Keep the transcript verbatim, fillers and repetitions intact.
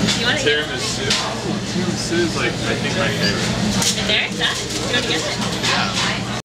You want to get it? Tiramisu. Oh, tiramisu is like, I think, my favorite. Is it there? Is that? You want to get it? Yeah.